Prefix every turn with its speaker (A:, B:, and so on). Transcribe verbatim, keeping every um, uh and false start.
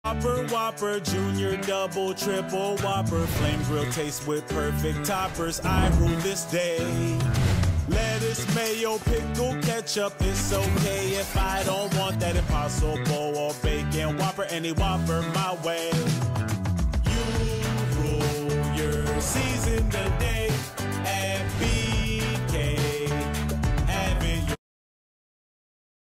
A: Whopper, Whopper, Junior, Double, Triple, Whopper, Flame Grill taste with perfect toppers. I rule this day. Lettuce, mayo, pickle, ketchup, it's okay if I don't want that Impossible or bacon Whopper, any Whopper my way. You rule your season the day.